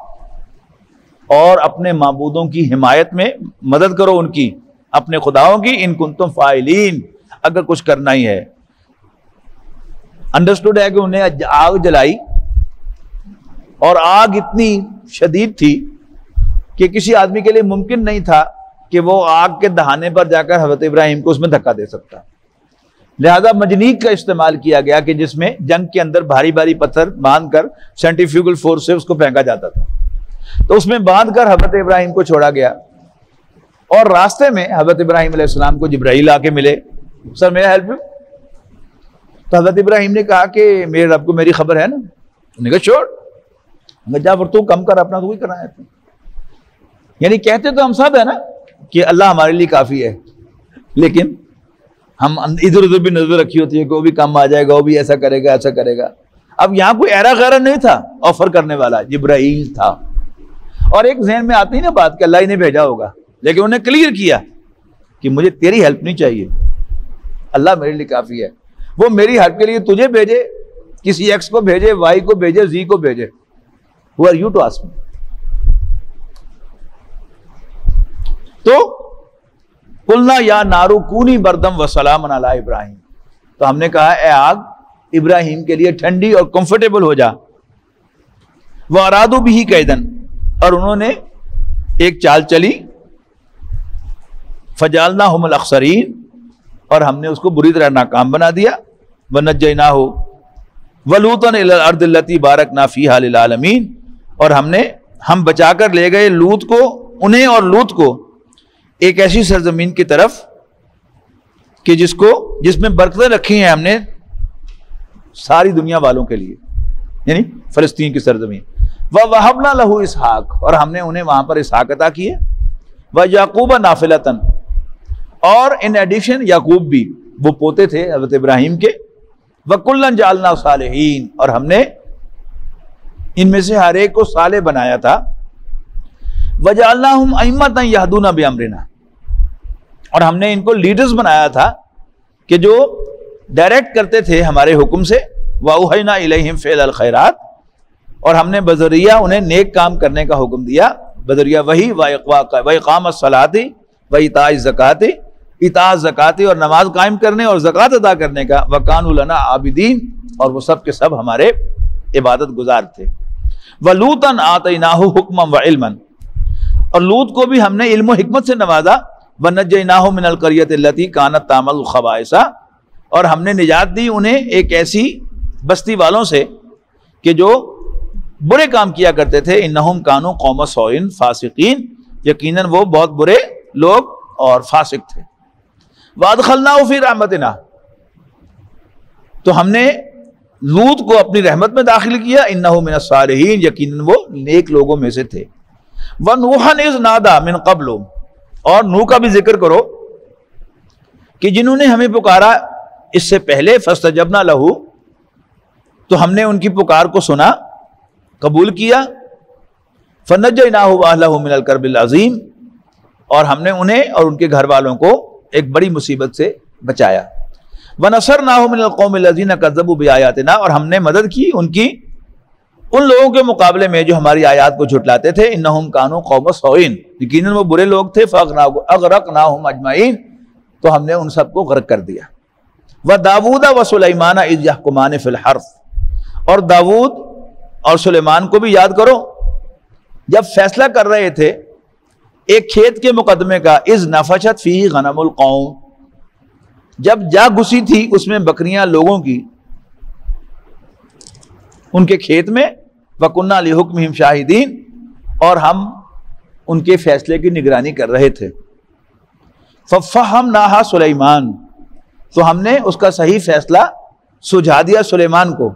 और अपने माबूदों की हिमायत में मदद करो उनकी, अपने खुदाओं की, इन कुंतुम फाइलीन, अगर कुछ करना ही है। अंडरस्टूड है कि उन्हें आग जलाई और आग इतनी शदीद थी कि किसी आदमी के लिए मुमकिन नहीं था कि वो आग के दहाने पर जाकर हज़रत इब्राहिम को उसमें धक्का दे सकता। लिहाजा मजनीक का इस्तेमाल किया गया कि जिसमें जंग के अंदर भारी भारी पत्थर बांधकर सेंट्रीफ्यूगल फोर्स से उसको फेंका जाता था, तो उसमें बांधकर हज़रत इब्राहिम को छोड़ा गया। और रास्ते में हज़रत इब्राहिम अलैहिस्सलाम को जिब्राइल आके मिले, सर मेरा हेल्प यू। तो हज़रत इब्राहिम ने कहा कि मेरे रब को मेरी खबर है ना। उन्होंने कहा छोड़, जा फिर तू कम कर अपना, तो वही करना है। यानी कहते तो हम सब है ना कि अल्लाह हमारे लिए काफ़ी है, लेकिन हम इधर उधर भी नजर रखी होती है कि वो भी कम आ जाएगा, वो भी ऐसा करेगा ऐसा करेगा। अब यहाँ कोई ऐरा गैरा नहीं था ऑफर करने वाला, जिब्राइल था। और एक जहन में आती है ना बात कि अल्लाह ही ने भेजा होगा, लेकिन उन्हें क्लियर किया कि मुझे तेरी हेल्प नहीं चाहिए, अल्लाह मेरे लिए काफ़ी है। वो मेरी हेल्प के लिए तुझे भेजे, किसी एक्स को भेजे, वाई को भेजे, जी को भेजे, who are you to ask me. तो कुलना या नारू कूनी बरदम व सलामन अला इब्राहिम, तो हमने कहा ए आग इब्राहिम के लिए ठंडी और कंफर्टेबल हो जा। वह अरादू भी ही कैदन, और उन्होंने एक चाल चली, फजालना हुमुल अख्सरीन, और हमने उसको बुरी तरह नाकाम बना दिया। व नज्जयनाहु व लूतन इलल अर्दिल्लती बारकना फीहा लिल आलमीन, और हम बचाकर ले गए लूत को, उन्हें और लूत को एक ऐसी सरजमीन की तरफ कि जिसमें बरकतें रखी हैं हमने सारी दुनिया वालों के लिए, यानी फलस्तीन की सरजमीन। वह वहबना लहू इसहाक, और हमने उन्हें वहां पर इसहाक अता किए। वह याकूब नाफिलतन, और इन एडिशन याकूब भी, वो पोते थे हज़रत इब्राहिम के। वह कुल्लन जालना सालेहीन, और हमने इनमें से हर एक को साले बनाया था। वजालना हम अइम्मतन यहदूना बिअमरिना, और हमने इनको लीडर्स बनाया था कि जो डायरेक्ट करते थे हमारे हुक्म से। वअौहयना इलैहिम फ़िअल खैरात, और हमने बजरिया उन्हें नेक काम करने का हुक्म दिया। बजरिया वही व इक़ामत सलाती व इताअ ज़काती, इताअ ज़काती और नमाज कायम करने और ज़कात अदा करने का। व कानू लना आबिदीन, और वो सब के सब हमारे इबादत गुजार थे। व लूतन आतैनाहु हुक्मन व इल्मन, और लूत को भी हमने इल्म व हिकमत से नवाजा। व नज्जयनाहु मिनल क़रियति अल्लती कानत तामल ख़बाइसा, और हमने निजात दी उन्हें एक ऐसी बस्ती वालों से कि जो बुरे काम किया करते थे। इन्नहुम कानू कौम सौइन फासिकीन, यकीनन वो बहुत बुरे लोग और फासिक थे। वादखलनाहु फी रहमतिना, तो हमने लूत को अपनी रहमत में दाखिल किया। इन्नहु मिनस सालिहीन, यकीनन वो नेक लोगों में से थे। व नूहन इज़ नादा मिन क़ब्लु, और नूह का भी जिक्र करो कि जिन्होंने हमें पुकारा इससे पहले। फस्तजबना लहू, तो हमने उनकी पुकार को सुना, कबूल किया। फनज्जयनाहु व अहलहु मिनल कर्बिल अज़ीम, और हमने उन्हें और उनके घर वालों को एक बड़ी मुसीबत से बचाया। वनसरनाहु मिनल कौमिल लज़ीना कज़्ज़बू बिआयातिना, और हमने मदद की उनकी उन लोगों के मुकाबले में जो हमारी आयात को झुटलाते थे। इन्नहुम कानू कौम सौइन, यकीनन वो बुरे लोग थे। फअग़रक़नाहुम अजमईन, तो हमने उन सबको गर्क कर दिया। व दाऊद व सुलैमान इज़ यहकुमान फिल हर्थ, और दाऊद और सुलेमान को भी याद करो जब फैसला कर रहे थे एक खेत के मुकदमे का। इज़ नफशत फीही गनमुल कौम, जब जा घुसी थी उसमें बकरियां लोगों की उनके खेत में। वकुन्ना लिहुक्मिहिम शाहिदीन, और हम उनके फैसले की निगरानी कर रहे थे। फफ़हमनाहा सुलैमान, तो हमने उसका सही फैसला सुझा दिया सुलेमान को।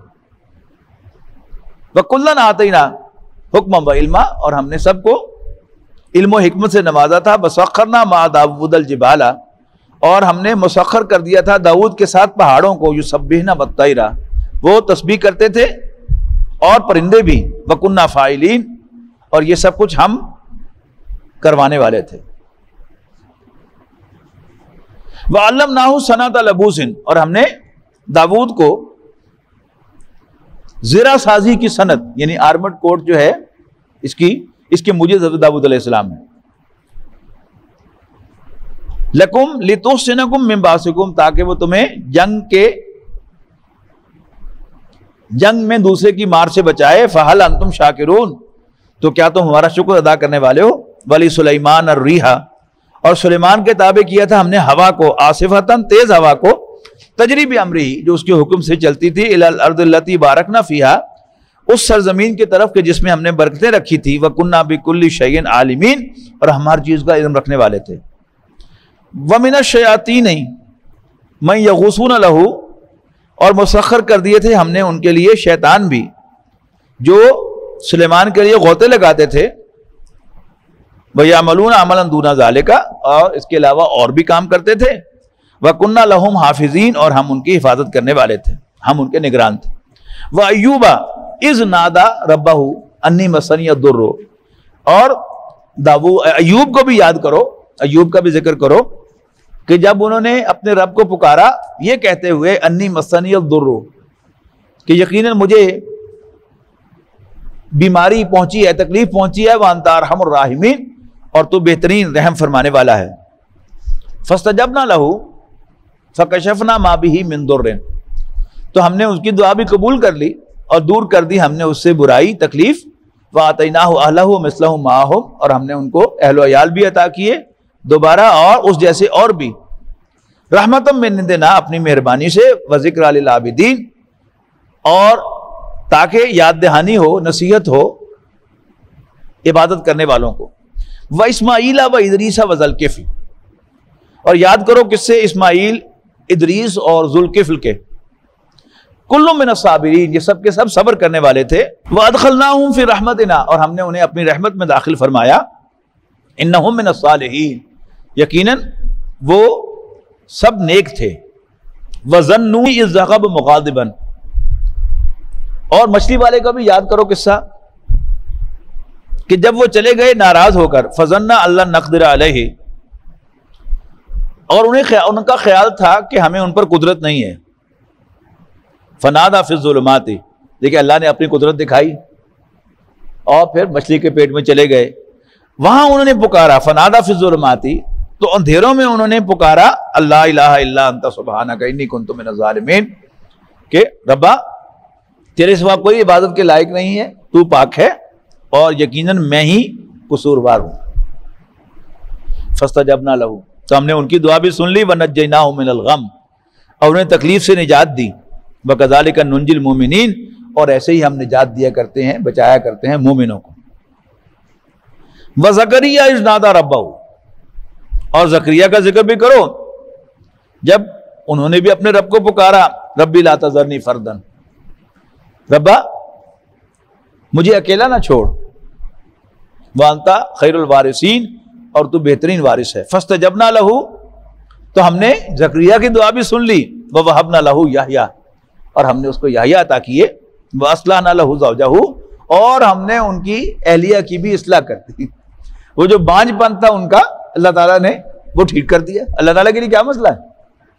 वकुल्लन आतैना हुक्म व इल्मा, और हमने सबको इल्म व हिकमत से नवाजा था। वसख्खरना मा दाऊदल जिबाला, और हमने मुसख्खर कर दिया था दाऊद के साथ पहाड़ों को। युसब्बिहना वत्तैरा, वो तस्बीह करते थे, और परिंदे भी। वकुन्ना फाइलीन, और ये सब कुछ हम करवाने वाले थे। वअल्लमनाहु सनअत लबूसिन, और हमने दाऊद को ज़रा साजी की सनत, यानी आर्मड कोट जो है इसके मुझे दाऊद अलैहिस्सलाम है। लकुम लितुहसिनकुम मिन बासिकुम, ताकि वो तुम्हें जंग में दूसरे की मार से बचाए। फहल अंतुम शाकिरून, तो क्या तुम हमारा शुक्र अदा करने वाले हो। वली सुलैमान और रीहा, और सुलेमान के ताबे किया था हमने हवा को। आसिफतन, तेज हवा को। तजरी भी अमरी, जो उसके हुक्म से चलती थी। इलल अर्दिल्लती बारकना फीहा, उस सरजमीन की तरफ के जिसमें हमने बरकतें रखी थी। वकुन्ना बिकुल्ली शैइन आलिमीन, और हम हर चीज का इल्म रखने वाले थे। वमिनश शयातीन मन यगूसून लहू, और मुसख्खर कर दिए थे हमने उनके लिए शैतान भी, जो सुलेमान के लिए गौते लगाते थे। वयअमलून अमलन दूना ज़ालिका, और इसके अलावा और भी काम करते थे। वकुन्ना लहुम हाफिजीन, और हम उनकी हिफाजत करने वाले थे, हम उनके निगरान थे। व अय्यूबा इज़ नादा रब्बहू अन्नी मसनी दुर्रो, और अय्यूब को भी याद करो, अय्यूब का भी जिक्र करो कि जब उन्होंने अपने रब को पुकारा ये कहते हुए अन्नी मसनी दुर्रो, कि यकीनन मुझे बीमारी पहुंची है, तकलीफ पहुंची है। व अंता अरहमुर राहिमीन, और तू बेहतरीन रहम फरमाने वाला है। फस्तजबना लहू फकशफना मा बिही मिन दुर्रिन, तो हमने उसकी दुआ भी कबूल कर ली और दूर कर दी हमने उससे बुराई तकलीफ। व आतैनाहु अहलहु मिस्लहु माहुम, और हमने उनको अहल अयाल भी अता किए दोबारा, और उस जैसे और भी। रहमतम मिन इंदिना, अपनी मेहरबानी से। व ज़िक्रा लिल आबिदीन, और ताकि याद दहानी हो, नसीहत हो इबादत करने वालों को। व इस्माईला व इदरीसा व ज़ुल्किफ्ल, और याद करो किससे, इस्माईल, इदरीस और ज़ुल्किफ्ल के। कुल्लु मिन अस्साबिरीन, ये सब के सब सब्र करने वाले थे। व अदखलनाहुम फी रहमतिना, और हमने उन्हें अपनी रहमत में दाखिल फरमाया। इन्नहुम मिन अस्सालिहीन, यकीनन वो सब नेक थे। व ज़न्नू इज़ ज़ग़ब मुग़ाज़िबन, और मछली वाले का भी याद करो किस्सा, कि जब वो चले गए नाराज होकर। फज़न्ना अल्लाह नक़दिर अलैहि, और उनका ख्याल था कि हमें उन पर कुदरत नहीं है। फनादा फिज़ ज़ुलुमाति, देखिए अल्लाह ने अपनी कुदरत दिखाई, और फिर मछली के पेट में चले गए। वहां उन्होंने पुकारा, फनादा फिज़ ज़ुलुमाति, तो अंधेरों में उन्होंने पुकारा, अल्ला इलाहा इल्ला अंता सुब्हानका इन्नी कुन्तु मिनज़ ज़ालिमीन, के रब्बा तेरे सिवा कोई इबादत के लायक नहीं है, तू पाक है, और यकीनन मैं ही कसूरवार हूं। फस्तजबना लहू, तो हमने उनकी दुआ भी सुन ली। वनज्जयनाहु मिनल गम, और उन्हें तकलीफ से निजात दी। वकज़ालिका नुंजिल मोमिनीन, और ऐसे ही हम निजात दिया करते हैं, बचाया करते हैं मोमिनों को। व ज़करिया इज़ नादा रब्बहू, और ज़करिया का जिक्र भी करो, जब उन्होंने भी अपने रब को पुकारा। रब्बी ला तज़रनी फर्दन, रब्बा मुझे अकेला ना छोड़। व अंता खैरुल वारिसीन, और तू बेहतरीन वारिस है। फस्तजबना लहू, तो हमने ज़करिया की दुआ भी सुन ली। व वहबना लहू याह्या, और हमने उसको याह्या अता किए। व अस्लहना लहू ज़ौजहू, और हमने उनकी अहलिया की भी इस्लाह कर दी। वो जो बांझपन था उनका अल्लाह ताला ने वो ठीक कर दिया। अल्लाह ताला के लिए क्या मसला है?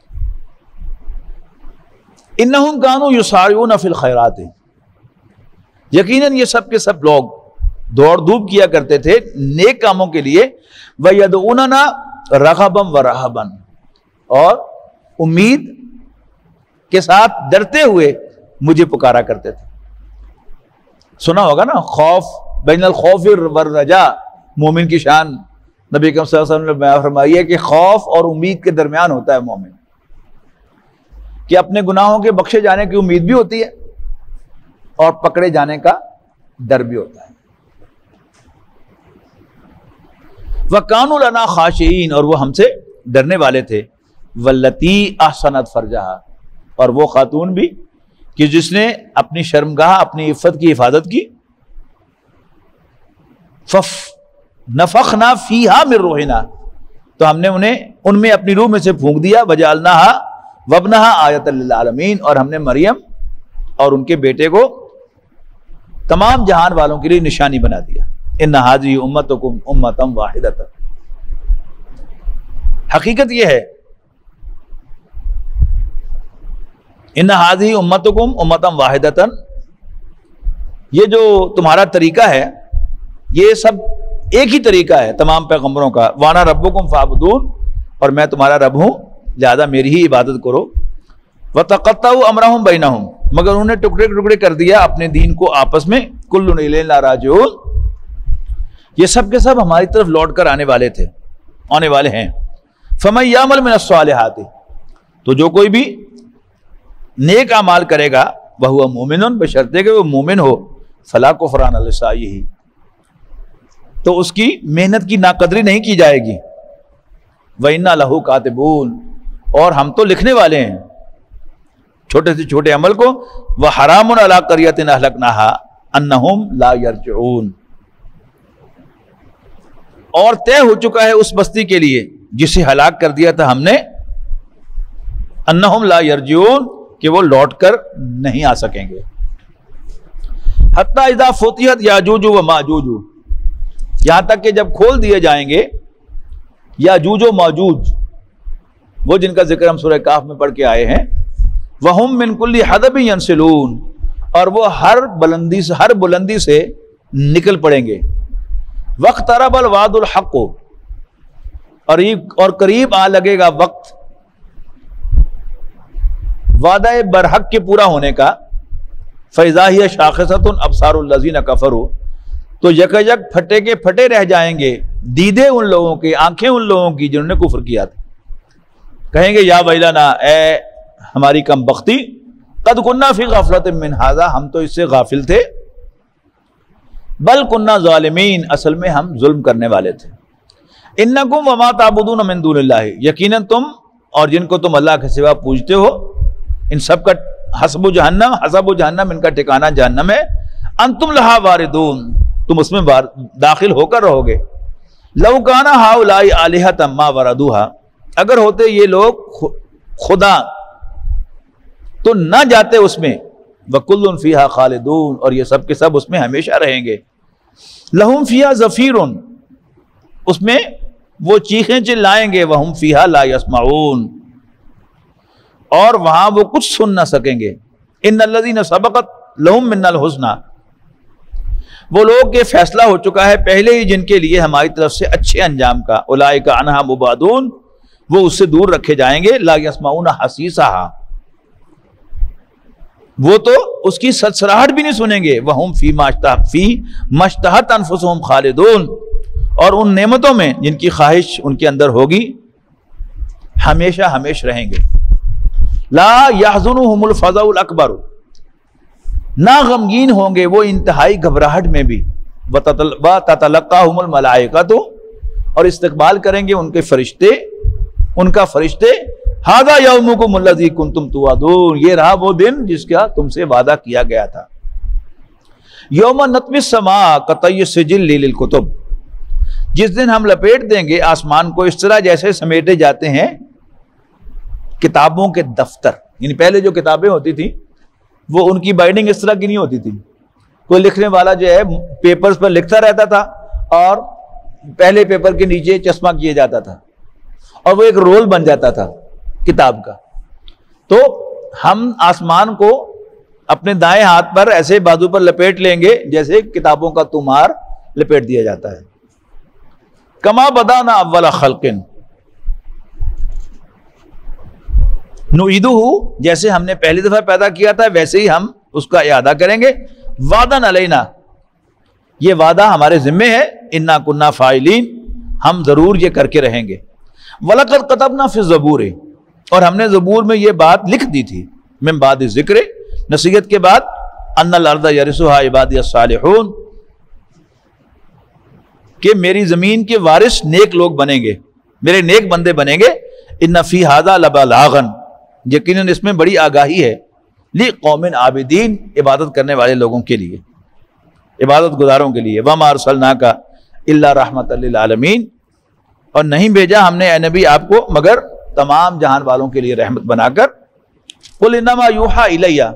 इन्नहुम कानू युसारिऊन फिल खैरात, यकीनन ये सब के सब लोग दौड़ धूप किया करते थे नेक कामों के लिए। व यदऊनना रगबन व रहबन, और उम्मीद के साथ डरते हुए मुझे पुकारा करते थे। सुना होगा ना, खौफ बैनल खौफ व रजा, मोमिन की शान नबी सल्लल्लाहु अलैहि वसल्लम ने बयान फरमाई है कि खौफ और उम्मीद के दरमियान होता है मोमिन, कि अपने गुनाहों के बख्शे जाने की उम्मीद भी होती है और पकड़े जाने का डर भी होता है। वकानु लना खाशीन, और वो हमसे डरने वाले थे। वल्लती अहसनत फरजहा, और वो खातून भी कि जिसने अपनी शर्मगाह, अपनी इफ़्फ़त की हिफाजत की। नफखना फीहा मिन रूहिना, तो हमने उन्हें उनमें अपनी रूह में से फूंक दिया। वजअलनाहा वब्नहा आयतल लिल आलमीन, और हमने मरियम और उनके बेटे को तमाम जहान वालों के लिए निशानी बना दिया। इन्ना हाज़िही उम्मतुकुम उम्मतन वाहिदतन, हकीकत यह है, इन्ना हाज़िही उम्मतुकुम उम्मतन वाहिदतन, ये जो तुम्हारा तरीका है ये सब एक ही तरीका है तमाम पैगंबरों का। वाना रब्बुकुम फाबुदून, और मैं तुम्हारा रब हूं लिहाजा मेरी ही इबादत करो। वतक़त्तऊ अमरहुम बैनहुम, मगर उन्होंने टुकड़े टुकड़े कर दिया अपने दीन को आपस में। कुल्लुन इलैना राजिऊन, ये सब के सब हमारी तरफ लौट कर आने वाले थे, आने वाले हैं। फमन यामल मिनस सालिहाति, तो जो कोई भी नेक अमाल करेगा वह हुआ मोमिनुन, बशर्ते कि वो मोमिन हो। फला कुफरान लिसाइही, तो उसकी मेहनत की नाकदरी नहीं की जाएगी। व इन्ना लहू कातिबून, और हम तो लिखने वाले हैं छोटे से छोटे अमल को। वह हरामुन अला क़रियतिन अहलकनाहा अन्नहुम ला यरजिऊन, और तय हो चुका है उस बस्ती के लिए जिसे हलाक कर दिया था हमने। अन्नहुम ला यरजिऊन, कि वो लौट कर नहीं आ सकेंगे। हत्ता इज़ा फुतिहत याजूजु व माजूजु, यहां तक कि जब खोल दिए जाएंगे याजूज व माजूज, वो जिनका जिक्र हम सूरह काफ में पढ़ के आए हैं। वहुम मिन कुल्ली हदबिन यंसिलून, और वो हर बुलंदी से निकल पड़ेंगे। वक़्तरबल वादुल हक़, और करीब आ लगेगा वक्त वादा बरहक के पूरा होने का। फ़इज़ा हिय शाख़िसतुन अब्सारुल लज़ीना कफ़रू, तो यकयक फटे के फटे रह जाएंगे दीदे उन लोगों के, आंखें उन लोगों की जिन्होंने कुफ्र किया था। कहेंगे या वैलना, ए हमारी कम बख्ती, कद कुन्ना फी गफलतिन मिन हाज़ा, हम तो इससे गाफिल थे। बल कुन्ना ज़ालिमीन, असल में हम जुल्म करने वाले थे। इन्नकुम वमा ताबुदून मिन दूनिल्लाहि, यकीनन तुम और जिनको तुम अल्लाह के सिवा पूजते हो, इन सब का हसबु जहन्नम, इनका ठिकाना जहन्नम है। अंतुम लहा वारिदून, तुम उसमें दाखिल होकर रहोगे। लौ काना हाउलाई आलिहतम मा वरदूहा, अगर होते ये लोग खुदा तो न जाते उसमें। वकुल्लुन फीहा खालिदून, और ये सब के सब उसमें हमेशा रहेंगे। लहुम फीहा ज़फ़ीरुन, उसमें वो चीखें चिल्लाएंगे। वहुम फीहा ला यस्माऊन, और वहां वो कुछ सुन ना सकेंगे। इन्नल्लज़ीना सबक़त लहुम मिन्नल हुस्ना, वो लोग के फैसला हो चुका है पहले ही जिनके लिए हमारी तरफ से अच्छे अंजाम का। उलाइका अन्हा मुबादून, वो उससे दूर रखे जाएंगे। ला यस्माऊन हसीसाहा, वो तो उसकी सड़सड़ाहट भी नहीं सुनेंगे। वहुम फी मश्तहत अनफुसुहुम खालिदून, और उन नेमतों में जिनकी ख्वाहिश उनके अंदर होगी हमेशा हमेशा रहेंगे। ला यहज़ुनुहुमुल फ़ज़उल अकबर, ना गमगीन होंगे वो इंतहाई घबराहट में भी। व ततलक़्क़ाहुमुल मलाइकतु, और इस्तक़बाल करेंगे उनके फरिश्ते, उनका फरिश्ते। हाज़ा यौमुकुमुल्लज़ी कुन्तुम तुअदून, ये रहा वो दिन जिसका तुमसे वादा किया गया था। यौम नत्विस समा कतय्य सिजिल लिल कुतुब, जिस दिन हम लपेट देंगे आसमान को इस तरह जैसे समेटे जाते हैं किताबों के दफ्तर। यानी पहले जो किताबें होती थी वो उनकी बाइंडिंग इस तरह की नहीं होती थी। कोई लिखने वाला जो है पेपर्स पर लिखता रहता था और पहले पेपर के नीचे चश्मा किया जाता था और वो एक रोल बन जाता था किताब का। तो हम आसमान को अपने दाएं हाथ पर ऐसे बाजू पर लपेट लेंगे जैसे किताबों का तुमार लपेट दिया जाता है। कमा बदाना अव्वला खल्किन नुईदुहु, जैसे हमने पहली दफा पैदा किया था वैसे ही हम उसका इआदा करेंगे। वादन अलैना, ये वादा हमारे जिम्मे है। इन्ना कुन्ना फाइलीन, हम जरूर ये करके रहेंगे। वलक़द कतबना फी ज़बूर, और हमने ज़बूर में ये बात लिख दी थी। मिन बाद ज़िक्र, नसीहत के बाद, अन्नल अर्ज़ यरिसुहा इबादी अस्सालिहून, कि मेरी जमीन के वारिस नेक लोग बनेंगे, मेरे नेक बंदे बनेंगे। इन्ना फी हादा लबलागन, यकीनन इसमें बड़ी आगाही है। ली कौमिन आबिदीन, इबादत करने वाले लोगों के लिए, इबादत गुजारों के लिए। वमा अरसलनाका इल्ला रहमतल लिल आलमीन, और नहीं भेजा हमने ए नबी आपको मगर तमाम जहान वालों के लिए रहमत बनाकर। कुल इन्नमा यूहा इलैया,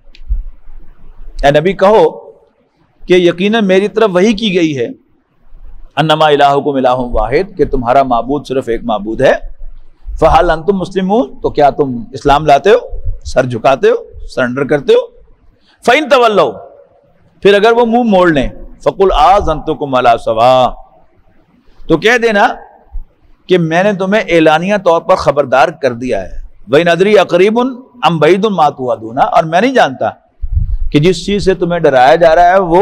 ए नबी कहो कि यकीनन मेरी तरफ वही की गई है। अन्नमा इलाहुकुम इलाहुम वाहिद, कि तुम्हारा माबूद सिर्फ एक माबूद है। फहल अंतुम मुस्लिमून, तो क्या तुम इस्लाम लाते हो, सर झुकाते हो, सरेंडर करते हो। फ़इन तवल्लौ, फिर अगर वो मुंह मोड़ लें, फ़कुल आज़नतुकुम अला सवा, तो कह देना कि मैंने तुम्हें एलानिया तौर पर खबरदार कर दिया है। वही नदरी अकरीबुन अम बईदुन मा तुअदूना, और मैं नहीं जानता कि जिस चीज से तुम्हें डराया जा रहा है वो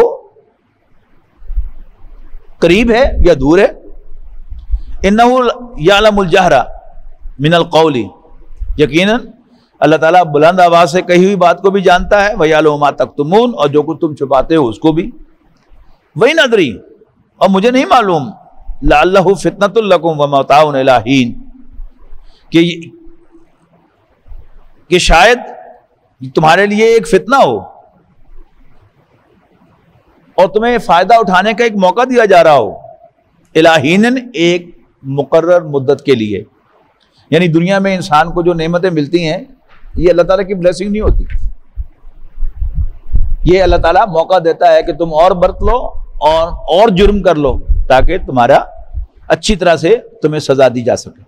करीब है या दूर है। इन्नहु यअलमुल जहरा मिनल कौली, यकीनन अल्लाह ताला बुलंद आवाज से कही हुई बात को भी जानता है। व यअलमु मा तक्तुमून, और जो कुछ तुम छुपाते हो उसको भी। वही नदरी, और मुझे नहीं मालूम, लअल्लहु फितनतुल लकुम व मताउन इला हीन, कि शायद तुम्हारे लिए एक फितना हो और तुम्हें फायदा उठाने का एक मौका दिया जा रहा हो। इला हीनन, एक मुकर्रर मुद्दत के लिए। यानी दुनिया में इंसान को जो नेमतें मिलती हैं ये अल्लाह ताला की ब्लेसिंग नहीं होती, ये अल्लाह ताला मौका देता है कि तुम और बरत लो और जुर्म कर लो, ताकि तुम्हारा अच्छी तरह से तुम्हें सजा दी जा सके।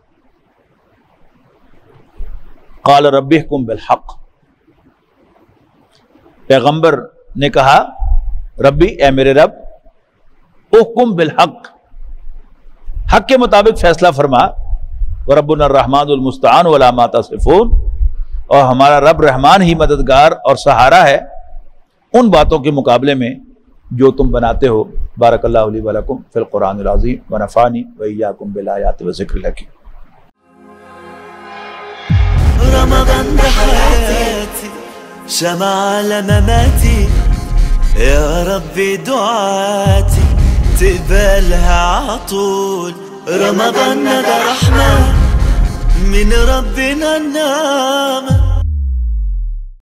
क़ाल रब्बिहकुम बिल हक़, पैगंबर ने कहा रब्बी, ए मेरे रब, उहकुम बिल हक़, हक के मुताबिक फैसला फरमा। व रब्बुना रहमानुल मुस्तआन वला मा तसिफून, और हमारा रब रहमान ही मददगार और सहारा है उन बातों के मुकाबले में जो तुम बनाते हो। बारकल्लाहु ली व लकुम फिल कुरानिल अज़ीम व नफ़ानी व इय्याकुम बिल आयाति व ज़िक्रिल हकीम। रमज़ान बहयाती शमा अला ममाती, या रब्बी दुआती تقبلها عطول. رمضان ده رحمة من ربنا النعمة.